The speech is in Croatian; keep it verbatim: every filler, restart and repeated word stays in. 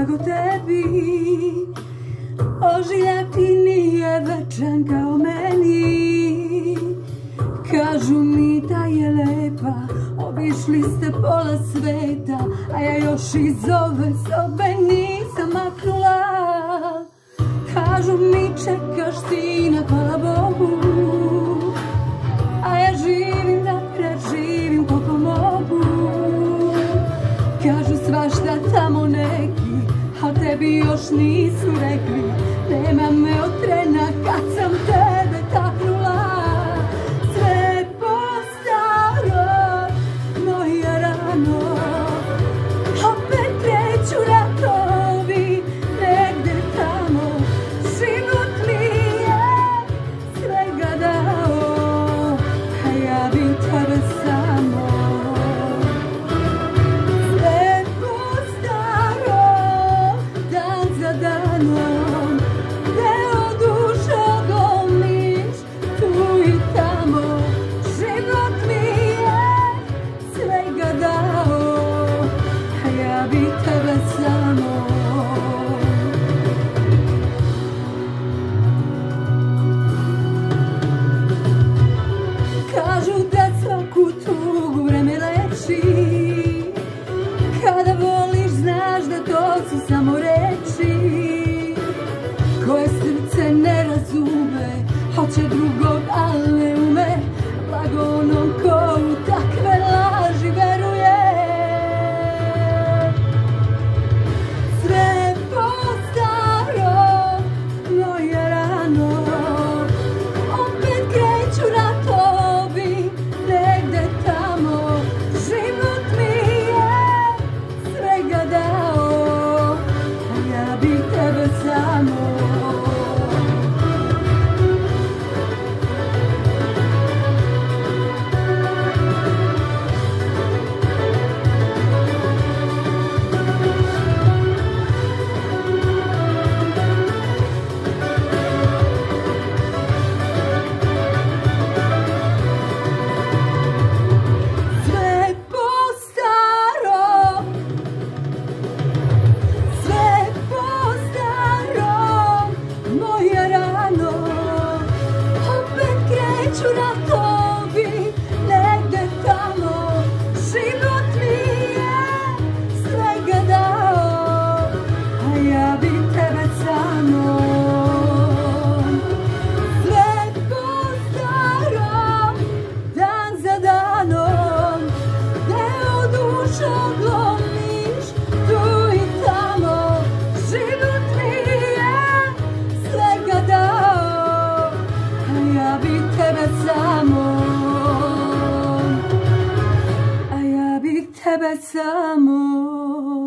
nego tebi. Ožiljak ti nije večan kao meni. Kažu mi da je lepa, obišli ste pola sveta, a ja još iz ove sobe nisam maknula. Kažu mi čekaš sina, hvala Bogu, a ja živim da preživim koliko mogu. Kažu svašta tamo neki, a tebi još nisu rekli. Nema me od trena kad sam tebe taknula. Sve po staro, moja rano, opet kreću ratovi negde tamo. Život mi je svega dao, a ja bi tebe samo. Sve po staro, dan za danom, deo duše odlomiš tu i tamo. Život mi je svega dao, a ja bi tebe samo. Kažu da svaku tugu vreme leči, kada voliš znaš da to su samo reči koje srce ne razume, hoće drugog ali ne ume. Blago onom ko u takve laži veruje. Sve po staro, moja rano, opet kreću ratovi negde tamo. Život mi je svega dao, a ja bi tebe samo. Sve po staro, sve po staro, moja rano, opet kreću ratovi negde tamo. Život mi je svega dao, a ja bi tebe samo. Sve po staro, dan za danom, deo duše odlomiš tu i tamo. Život mi je svega dao, a ja bi tebe samo. A ja bih tebe samo.